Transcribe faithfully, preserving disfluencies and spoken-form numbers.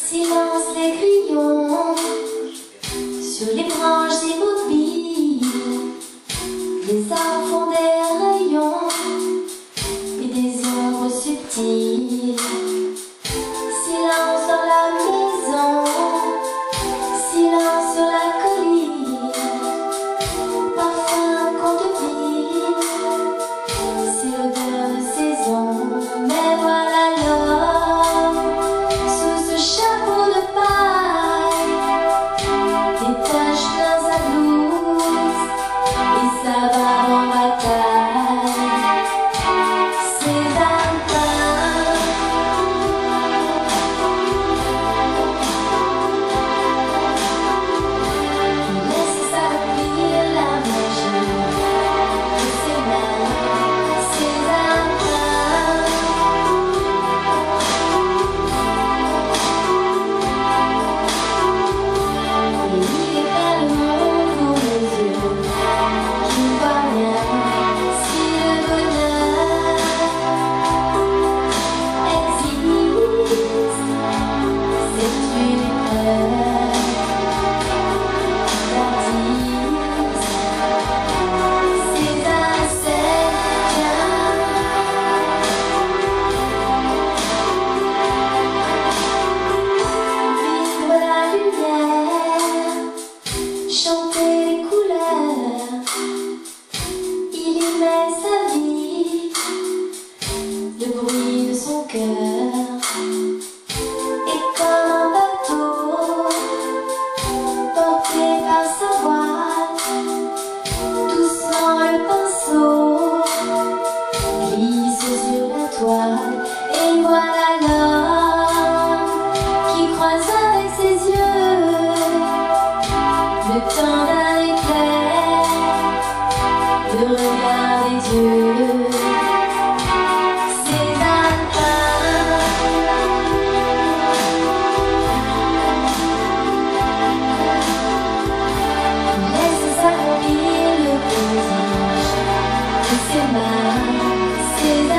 Silence les grillons sur les branches immobiles. Les arbres font des rayons et des ombres subtiles. Silence dans la maison, silence sur la colline. Parfum qu'on devine, c'est l'odeur de saison. Mais voilà l'homme sous ce chapeau de paille, des taches plein sa blouse et sa barbe en bataille. Cézanne peint, laisse s'appuyer la magie de ses mains. Cézanne peint, et il éclaire le monde pour les yeux qui ne voient rien. Si le bonheur existe, c'est une épreuve d'artiste. Cézanne sait bien, vivre la lumière, chanter les couleurs. Il y met sa vie, le bruit de son cœur. Et comme un bateau porté par sa voile, doucement le pinceau glisse sur la toile. Et voilà l'homme qui croise avec ses yeux le temps d'un éclair, le regard des dieux. Cézanne peint, laisse s'accomplir le prodige de ses mains. Cézanne